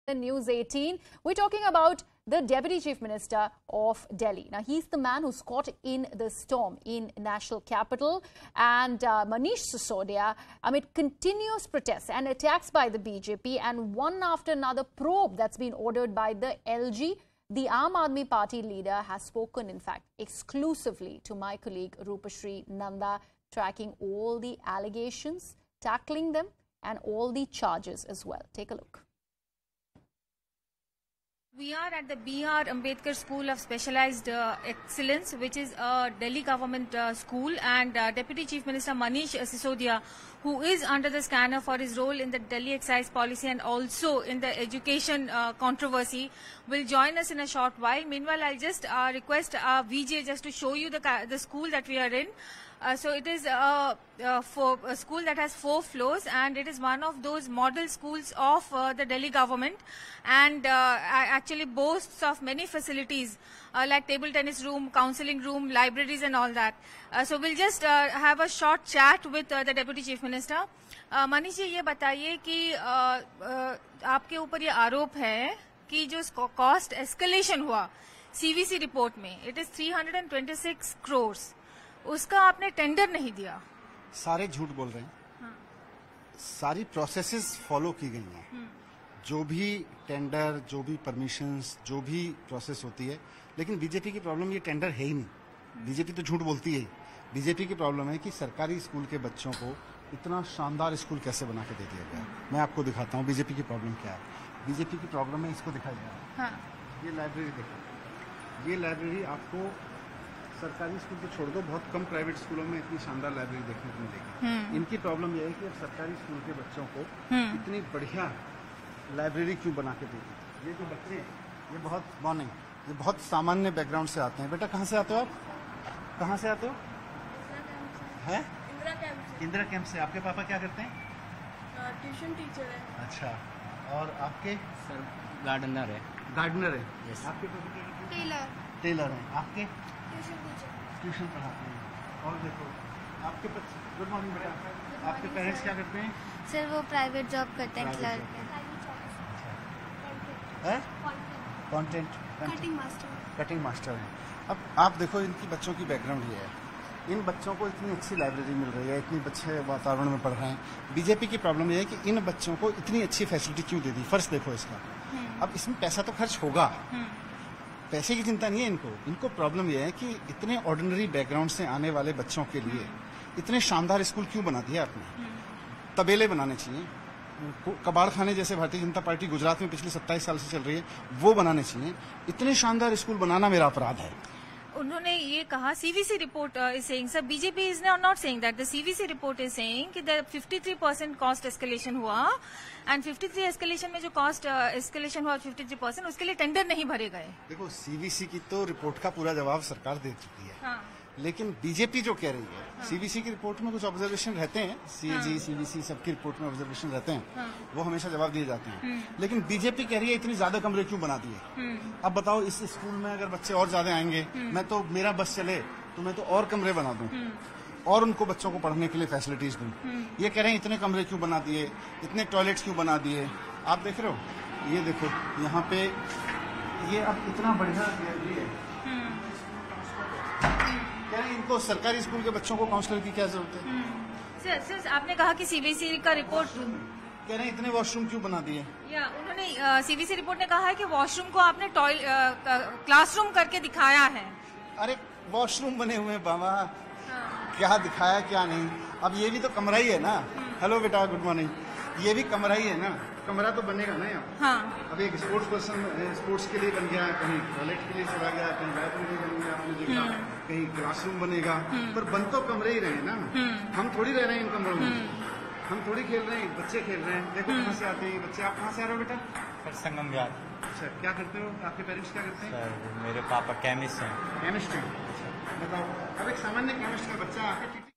News 18, we're talking about the Deputy Chief Minister of Delhi. Now, he's the man who's caught in the storm in national capital, and Manish Sisodia, amid continuous protests and attacks by the BJP and one after another probe that's been ordered by the LG, the Aam Aadmi Party leader has spoken, in fact, exclusively to my colleague Rupashri Nanda, tracking all the allegations, tackling them, and all the charges as well. Take a look. We are at the B.R. Ambedkar School of Specialized Excellence, which is a Delhi government school, and Deputy Chief Minister Manish Sisodia, who is under the scanner for his role in the Delhi excise policy and also in the education controversy, will join us in a short while. Meanwhile, I'll just request VJ just to show you the school that we are in. So it is a school that has 4 floors, and it is one of those model schools of the Delhi government, and actually boasts of many facilities like table tennis room, counseling room, libraries and all that. So we'll just have a short chat with the Deputy Chief Minister. Manish ji, ये बताइए कि आपके ऊपर ये आरोप है कि जो कॉस्ट एस्केलेशन हुआ CVC रिपोर्ट में, इट इज 326 crores, उसका आपने टेंडर नहीं दिया। सारे झूठ बोल रहे हैं। हाँ। सारी प्रोसेसेस फॉलो की गई हैं। जो भी टेंडर, जो भी परमिशंस, जो भी प्रोसेस होती है, लेकिन बीजेपी की प्रॉब्लम ये टेंडर है ही नहीं। बीजेपी तो झूठ बोलती है। बीजेपी की प्रॉब्लम है कि सरकारी स्कूल के बच्चों को इतना शानदार स्कूल कैसे बना के दे दिया गया। मैं आपको दिखाता हूँ बीजेपी की प्रॉब्लम क्या है। बीजेपी की प्रॉब्लम है, इसको दिखाया गया। हाँ। ये लाइब्रेरी देखो, ये लाइब्रेरी आपको सरकारी स्कूल तो छोड़ दो, बहुत कम प्राइवेट स्कूलों में इतनी शानदार लाइब्रेरी देखने को मिलेगी। इनकी प्रॉब्लम यह है कि अब सरकारी स्कूल के बच्चों को इतनी बढ़िया लाइब्रेरी क्यों बना के देती। ये जो बच्चे, ये बहुत मॉर्निंग, ये बहुत सामान्य बैकग्राउंड से आते हैं। बेटा कहाँ से आते हो आप? कहाँ से आते हो? है इंदिरा कैंप से। आपके पापा क्या करते हैं? ट्यूशन टीचर है। अच्छा, और आपके? सर गार्डनर है। गार्डनर है। यस। आपके पापा क्या करते हैं? टेलर। टेलर है। आपके? ट्यूशन पढ़ाते हैं। और देखो आपके बच्चे, गुड मॉर्निंग बेटा, आपके पेरेंट्स क्या करते हैं? सर वो प्राइवेट जॉब करते हैं, क्लर्क है। कंटेंट कटिंग मास्टर है। अब आप देखो इनकी बच्चों की बैकग्राउंड ये है। इन बच्चों को इतनी अच्छी लाइब्रेरी मिल रही है, इतनी अच्छे वातावरण में पढ़ रहे हैं। बीजेपी की प्रॉब्लम ये है कि इन बच्चों को इतनी अच्छी फैसिलिटी क्यों दे दी। फर्स्ट देखो इसका, अब इसमें पैसा तो खर्च होगा, पैसे की चिंता नहीं है इनको। इनको प्रॉब्लम यह है कि इतने ऑर्डिनरी बैकग्राउंड से आने वाले बच्चों के लिए इतने शानदार स्कूल क्यों बना दिया आपने। तबेले बनाने चाहिए, कबाड़ खाने जैसे भारतीय जनता पार्टी गुजरात में पिछले 27 साल से चल रही है, वो बनाने चाहिए। इतने शानदार स्कूल बनाना मेरा अपराध है। उन्होंने ये कहा, CVC report is saying, sir BJP is not saying that, the CVC report is saying कि 53% कॉस्ट एस्केलेशन हुआ, एंड 53 एस्केलेशन में जो कॉस्ट एस्केलेशन हुआ 53%, उसके लिए टेंडर नहीं भरे गए। देखो CVC की तो रिपोर्ट का पूरा जवाब सरकार दे चुकी है। हाँ। लेकिन बीजेपी जो कह रही है, हाँ। CVC की रिपोर्ट में कुछ ऑब्जर्वेशन रहते हैं, CAG, हाँ। CVC सबकी रिपोर्ट में ऑब्जर्वेशन रहते हैं, हाँ। वो हमेशा जवाब दिए जाते हैं। लेकिन बीजेपी कह रही है इतनी ज्यादा कमरे क्यों बना दिए। अब बताओ, इस स्कूल में अगर बच्चे और ज्यादा आएंगे, मैं तो, मेरा बस चले तो मैं तो और कमरे बना दूं और उनको बच्चों को पढ़ने के लिए फैसिलिटीज दूं। ये कह रहे हैं इतने कमरे क्यों बना दिए, इतने टॉयलेट्स क्यों बना दिए। आप देख रहे हो, ये देखो यहाँ पे, ये अब इतना बढ़िया लाइब्रेरी है। क्या इनको सरकारी स्कूल के बच्चों को काउंसलर की क्या जरूरत है। सर आपने कहा कि CVC का रिपोर्ट, कह रहे हैं इतने वॉशरूम क्यों बना दिए। या उन्होंने CVC रिपोर्ट ने कहा है कि वॉशरूम को आपने क्लासरूम करके दिखाया है। अरे वॉशरूम बने हुए हैं बाबा, हाँ। क्या दिखाया क्या नहीं। अब ये भी तो कमरा ही है ना। हेलो बेटा, गुड मॉर्निंग। ये भी कमरा ही है ना, कमरा तो बनेगा ना यहाँ। हाँ। अब एक स्पोर्ट्स पर्सन स्पोर्ट्स के लिए बन गया, कहीं टॉयलेट के लिए चला गया, कहीं बाथरूम के लिए बन गया, आपने देखा, कहीं क्लासरूम बनेगा, पर बन तो कमरे ही रहे ना। हम थोड़ी रह रहे हैं इन कमरों में, हम थोड़ी खेल रहे हैं, बच्चे खेल रहे हैं। देखो कहाँ से आते हैं बच्चे। आप कहाँ से आ रहे हो बेटा? सर संगम विहार। अच्छा, क्या करते हो? आपके पेरेंट्स क्या करते हैं? सर मेरे पापा केमिस्ट हैं। केमिस्ट हैं। बताओ, अब एक सामान्य केमिस्ट का बच्चा आके